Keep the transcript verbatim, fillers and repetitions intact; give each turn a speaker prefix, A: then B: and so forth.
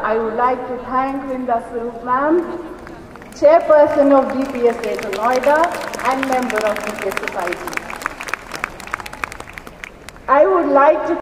A: I would like to thank Vrinda Swarup ma'am, Chairperson of D P S Greater Noida and member of D P S Society. I would like to